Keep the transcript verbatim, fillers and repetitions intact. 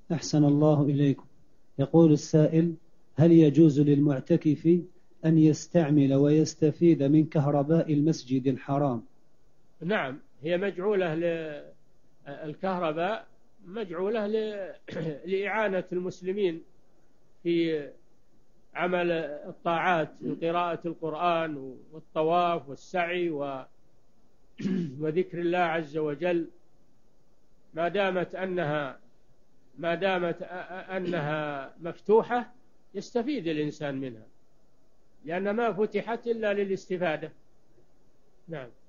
أحسن الله إليكم. يقول السائل: هل يجوز للمعتكف أن يستعمل ويستفيد من كهرباء المسجد الحرام؟ نعم، هي مجعولة للكهرباء، مجعولة لإعانة المسلمين في عمل الطاعات من قراءة القرآن والطواف والسعي وذكر الله عز وجل. ما دامت أنها ما دامت أنها مفتوحة يستفيد الإنسان منها، لأن ما فتحت إلا للاستفادة. نعم.